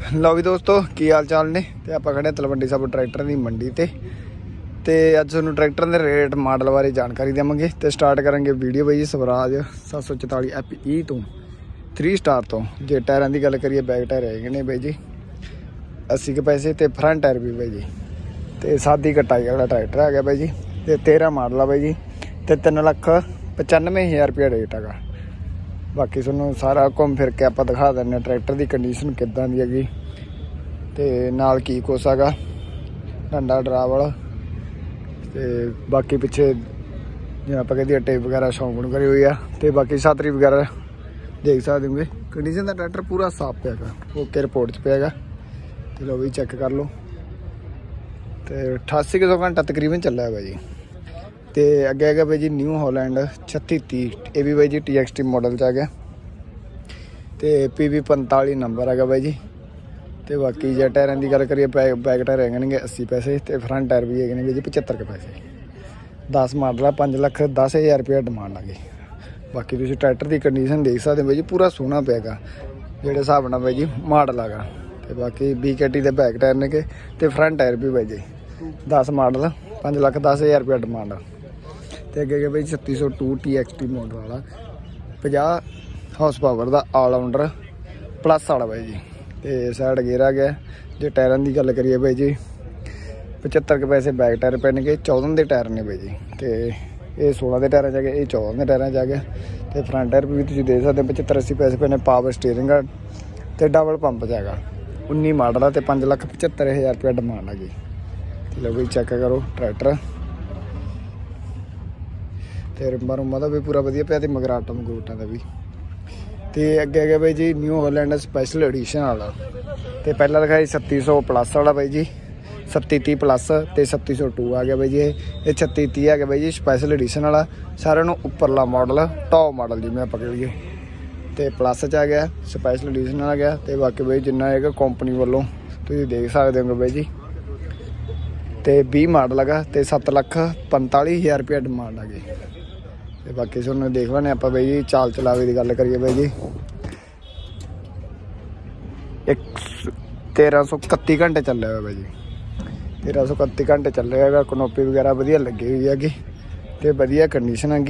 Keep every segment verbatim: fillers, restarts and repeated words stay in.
लो भी दोस्तों की हाल चाल ने ते आपां खड़े तलवंडी साबो ट्रैक्टर की मंडी ते ते अज तुहानूं ट्रैक्टर के रेट मॉडल बारे जानकारी देवांगे ते स्टार्ट करांगे वीडियो बई स्वराज सत्त सौ चौताली एफ ई तो थ्री स्टार तो जे टायरां की गल करिए बैक टायर हैगे ने बई जी अस्सी के पैसे ते फ्रंट टायर भी बई जी ते सादी कटाई वाला ट्रैक्टर है बई जी ते तेरह मॉडल है बई जी ते तीन लख पचानवे हज़ार रुपया रेट है। बाकी तुहानूं सारा घूम फिर के आप दिखा दें ट्रैक्टर की कंडीशन किदां दी हैगी ते नाल की कुछ हैगा डंडा ड्रावल ते बाकी पिछे जिवें आपां कह टेप वगैरह शौंक करी हुई है ते बाकी छातरी वगैरह देख सकते होंगे। कंडीशन का ट्रैक्टर पूरा साफ पे है ओके रिपोर्ट च पे तो लो भी चेक कर लो तो अठासी सौ घंटा तकरीबन चला है भाई जी। तो अगे है भाई जी न्यू हॉलैंड छत्ती तीह ये भी भाई जी टी एक्स टी मॉडल च आ गया तो पी वी पंताली नंबर है भाई जी। तो बाकी जे टायरों की गल करिए बैक बैक टायर है अस्सी पैसे तो फ्रंट टायर भी है भाई जी पचहत्तर के पैसे दस मॉडल है पाँच लख दस हज़ार रुपया डिमांड आ गई। बाकी तुम ट्रैक्टर की कंडीशन देख सकते हो भाई जी पूरा सोहना पेगा जोड़े हिसाब ना भाई जी मॉडल आगा। तो बाकी बी के टी के बैक टायर ने तो फ्रंट टायर भी भाई जी दस मॉडल पाँच लख दस हज़ार रुपया डिमांड। तो अगे गए भाई छत्ती सौ two T X T model वाला पचास हाउस पावर का ऑलराउंडर प्लस वाला भाई जी। तो साइड गेयर आ गया जो टायरों की गल करिए भाई जी पचहत्तर के पैसे बैक टायर पैने के चौदह के टायर ने भाई जी। तो ये सोलह के टायर च गया ये चौदह के टायर च आ गया। तो फ्रंट टायर भी तुम देख सकते पचहत्तर अस्सी पैसे पैने पावर स्टीयरिंग तो डबल पंप च हैगा उन्नी मॉडल है तो पाँच लख पचहत्तर हज़ार रुपया डिमांड हैगी। चलो भाई चेक करो ट्रैक्टर तो रुंबा रुंबा का भी पूरा वधिया पिया तो मगराटा मगरूटा का भी। तो अगे है भाई जी न्यू हॉलैंड स्पैशल एडिशन वाला तो पहला दिखाई छत्ती सौ प्लस वाला भाई जी सत्ती तीह प्लस तो छत्ती सौ टू आ गया भाई जी ये छत्ती तीह है भाई जी स्पैशल एडिशन वाला सारे उपरला मॉडल टॉप मॉडल जिमें आप कह लिए तो प्लस च आ गया स्पैशल एडिशन आ गया। तो बाकी भाई जिन्ना है कंपनी वालों तुम देख सकते हो भाई जी तो बीस मॉडल है तो सत्त लख पंताली हज़ार रुपया डिमांड आ गई। तो बाकी तुहानूं देख लें आप भाई जी चाल चलावे की गल करिए भाई जी एक तेरह सौ कत्ती घंटे चल रहा है भाई जी तेरह सौ कत्ती घंटे चल रहा है। कनोपी वगैरह वधिया लगी हुई हैगी तो वधिया कंडीशन हैगी।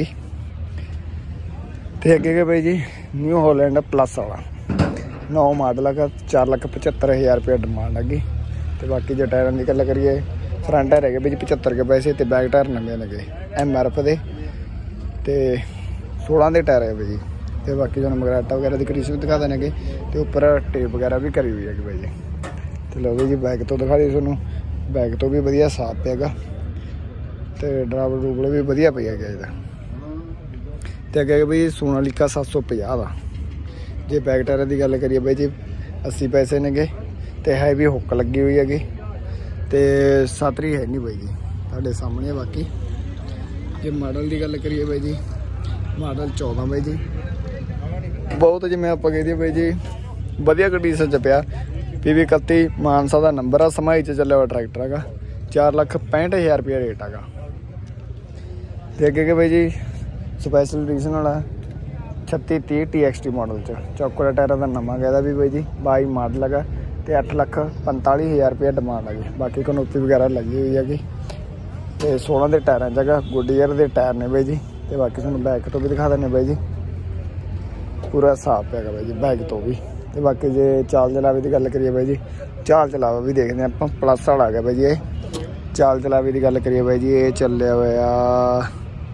तो अगे भाई जी न्यू हॉलैंड प्लस वाला नौ मॉडल है चार लख पचहत्तर हज़ार रुपया डिमांड हैगी। तो बाकी जो टायरों की गल करिए फ्रंट टायर है भाई जी पचहत्तर के पैसे तो बैक टायर नवे लगे एम आर एफ के सोलह के टायर है भाई जी। तो बाकी जो मगराटा वगैरह की कंडीशन भी दिखा देंगे तो उपर टेप वगैरह भी करी हुई है भाई जी। चलो भाई जी बैक तो दिखा दी थोनों बैक तो भी वधिया साफ पेगा तो ड्राइवर डरूबल भी वधिया पे है इसका। तो अगे भाई सोनालिका सत्त सौ पचास का जे बैक टायर की गल करिए भाई जी अस्सी पैसे ने तो है भी हुक लगी हुई हैगी तो सातरी है नहीं भाई जी तुहाडे सामने। बाकी जे मॉडल की गल करिए भाई जी मॉडल चौदह भाई जी बहुत जिमें आप कह दिए भाई जी वधिया कंडीशन च पिया पी वी इकत्ती मानसा का नंबर आ समाई च चलिया हुआ ट्रैक्टर है चार लख पैंठ हज़ार रुपया रेट है। तो अगे भाई जी स्पैशल एडिशन वाला छत्ती तीह टी एक्स टी मॉडल च चौकड़ा टायरों का नवा गया भी भाई जी बाई मॉडल है तो अठ लख पंताली हज़ार रुपया डिमांड है। बाकी कनोपी वगैरह लगी हुई हैगी तो सोलह के टायरों च है गुडियर के टायर ने भाई जी। तो बाकी तुहानूं बैक तो भी दिखा दें भाई जी पूरा साफ है भाई जी बैक तो भी। तो बाकी जे चाल चलावे की गल करिए भाई जी चाल चलावा भी देखते हैं आप प्लस वाला आ गया भाई जी। ये चाल चलावे की गल करिए भाई जी ये चलिया हुआ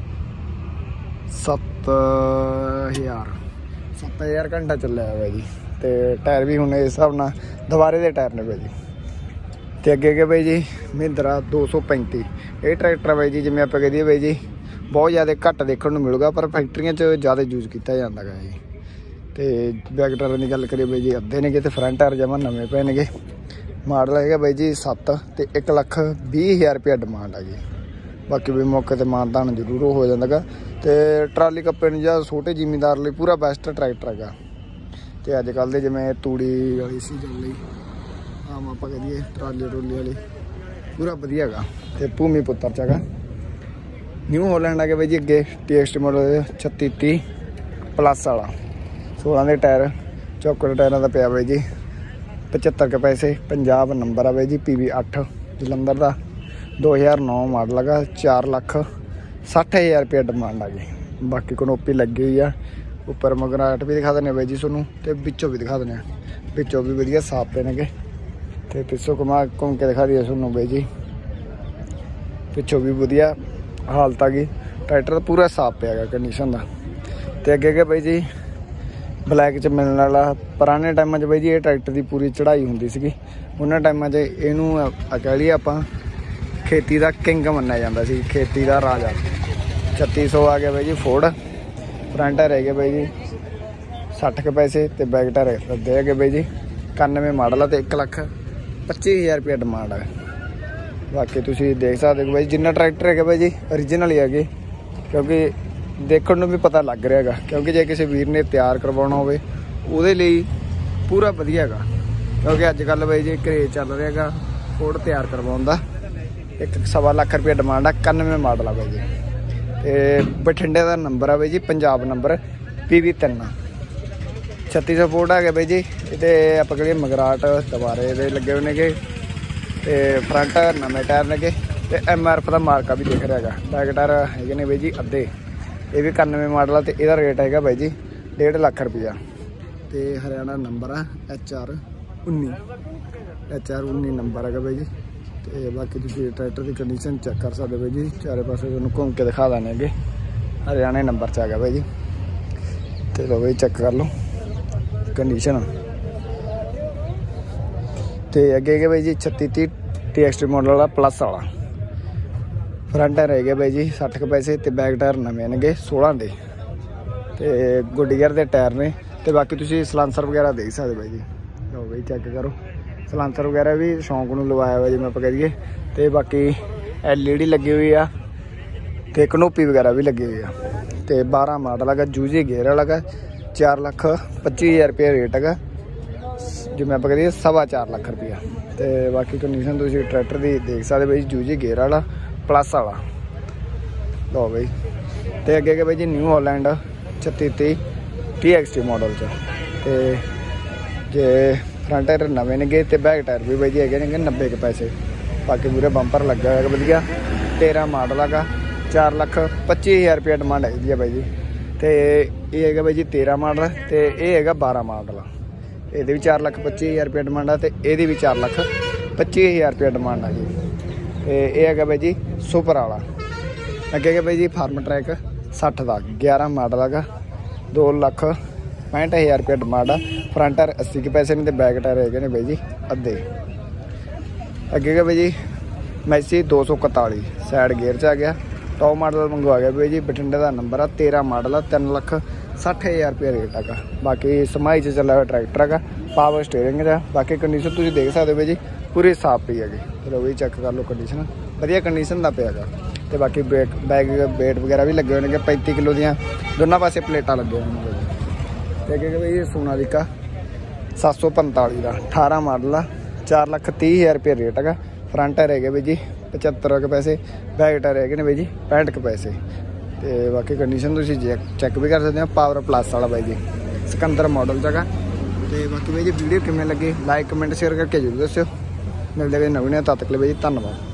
सत्त हज़ार सत्त हज़ार घंटा चलिया है भाई जी। तो टायर भी हुणे इस हिसाब नाल दुबारे के टायर ने भाई जी। तो अगे गए भाई जी महिंद्रा दो सौ पैंती ये ट्रैक्टर भाई जी जिमें आप कह दिए भाई जी बहुत ज़्यादा घट देखने को मिलेगा पर फैक्ट्रियां ज़्यादा यूज किया जाता है जी। तो बैक टायर की गल करिए भाई जी अद्धे ने तो फ्रंट टायर जमा नवे पे ने मॉडल है भाई जी सत्त तो एक लख भी हज़ार रुपया डिमांड है। बाकी भी मौके पर मानतान जरूर हो जाता तो ट्राली कप्पे या छोटे जिमीदार लिए पूरा बेस्ट ट्रैक्टर है। तो अजकल जिमें तूड़ी वाली सीजन आम आप कह दिए ट्राली ट्रूली वाली पूरा वधिया है। तो भूमि पुत्र च है न्यू हॉलैंड आ गया भाई जी अगे टी एक्स टी मॉडल छत्ती तीह प्लस वाला सोलह के टायर चौकड़ टायरों का पिया भाई जी पचहत्तर के पैसे। पंजाब नंबर है बाई जी, पी वी अठ जलंधर का, दो हज़ार नौ मॉडल है। चार लख सठ हज़ार रुपया डिमांड आ गई। बाकी कनोपी लगी हुई है। उपर मगराट भी दिखा देने बाई जी सोनू, तो बिचों भी दिखा देने, बिचों भी वधिया साफ पे ने। तो पिछों घुमा घूम के दिखा दिए सोनू बाई जी, पिछों भी वधिया हालत आ गई। ट्रैक्टर पूरा साफ पे है कंडीशन का। तो अगे अगे बाई जी ब्लैक च मिलने वाला। पुराने टाइम बाई जी ये ट्रैक्टर की पूरी चढ़ाई होंगी सी। उन्होंने टाइम इनू कह लीए आप खेती का किंग मन्या जाता सी, खेती का राजा। छत्ती सौ आ गया बाई जी फोर्ड। फ्रंट रह गए बाई जी सठ के पैसे। तो बैक टायर दे गए बाई जी इक्यानवे मॉडल है। तो एक लख पच्ची हज़ार रुपया डिमांड है। बाकी तुम देख सकते हो बाई जिन्ना ट्रैक्टर है बाई जी ओरिजिनल ही है, क्योंकि देखने को भी पता लग रहा है। क्योंकि जो किसी वीर ने तैयार करवाना हो पूरा वधिया है। क्योंकि अजकल बाई जी क्रेज चल रहा है फोर्ड तैयार करवाने का। एक सवा लख रुपया डिमांड है। इक्यानवे मॉडल है बाई जी। तो बठिंडे का नंबर है बाई जी, पंजाब नंबर पी वी तीन। छत्ती सौ फोर्ड आ गया बाई जी। तो आप कहिए मगराट दोबारे ये लगे हुए हैं। तो फ्रंट नवे टायर ने। तो एम आर एफ का मार्का भी दिख रहा है। बैक टायर है ने बाई जी अद्धे। ये भी इक्यानवे मॉडल है। तो यदा रेट है बाई जी डेढ़ लख रुपया। तो हरियाणा नंबर है एच आर उन्नी, एच आर उन्नी नंबर है बाई जी। तो बाकी तुम ट्रैक्टर की कंडीशन चेक कर सकते बाई जी। चारे पासे तुम घूम के दिखा देने अगे। हरियाणा नंबर च आ गया बाई जी। तो लो बाई चेक कर लो कंडीशन। तो अगे गए बाई जी छत्ती तीह टी एक्सट्री मॉडल वाला प्लस वाला। फ्रंट टायर रह गए बाई जी सठ के पैसे। तो बैक टायर नवे ने सोलह के। तो गुडियर के टायर ने। तो बाकी तुम सलांसर वगैरह देख सकते बाई जी। लो बाई चेक करो सलांसर वगैरह भी शौक को लवाया हुआ जिमें आप कह दीए। तो बाकी एल ई डी लगी हुई आ। तो कनोपी वगैरह भी लगी हुई है। तो बारह मॉडल है, जूजी गेयर वाला। चार लख पच्ची हज़ार रुपया रेट है, जिमें आप कह दीए सवा चार लख रुपया। तो बाकी कंडीशन तुम ट्रैक्टर की देख सकते बाई जूजी गेयर वाला प्लस वाला। लो बाई तो अगे गए बाई जी न्यू हॉलैंड छत्ती तीह टी एक्स टी मॉडल च। तो जे फ्रंट टायर नवे ने। तो बैक टायर भी बाई जी है नब्बे के पैसे। बाकी पूरे बंपर लगा है वधिया। तेरह मॉडल है, चार लख पच्ची हज़ार रुपया डिमांड है बाई जी। तो ये है बाई जी तेरह मॉडल। तो ये है बारह मॉडल। ये भी चार लख पच्ची हज़ार रुपया डिमांड है। तो ये भी चार लख पच्ची हज़ार रुपया डिमांड है जी। तो ये है बाई जी सुपर वाला। अगे गया बाई जी फार्म ट्रैक सठ का ग्यारह मॉडल है। दो लख पैंठ हज़ार रुपया डिमांड है। फ्रंट टायर अस्सी के पैसे ने। तो बैक टायर है बाई जी अद्धे। अगे गया बाई जी मैसी दो सौ इकताली सैड गेयर च आ गया। टॉप मॉडल मंगवा गया बाई जी। बठिंडे का नंबर है, तेरह मॉडल है। तीन लख सठ हज़ार रुपया रेट है। बाकी समाई च चला हुआ ट्रैक्टर है, पावर स्टेयरिंग है। बाकी कंडीशन तुम देख सकते हो बाई जी पूरी साफ पी है। चलो वही चेक कर लो कंडीशन, वधिया कंडीशन का पे है। तो बाकी बैक बैग वेट वगैरह भी लगे हुए हैं। पैंती किलो दियाँ दोनों पासे प्लेटा लगे हुए हैं। तो क्या भाई सोनालिका सत्त सौ पंताली का अठारह मॉडल है। चार लख तीह हज़ार रुपया रेट है। फ्रंट टायर है बाई जी पचहत्तर के पैसे। बैक टायर है बाई जी पैंठ के पैसे। तो बाकी कंडीशन तुम चेक भी कर सकते हो। पावर प्लस वाला बाई जी सिकंदर मॉडल जगह। तो बाकी बाई जी वीडियो किमें लगी लाइक कमेंट शेयर करके जरूर दस्यो। मिलते नवीं तद तक बाई जी धन्यवाद।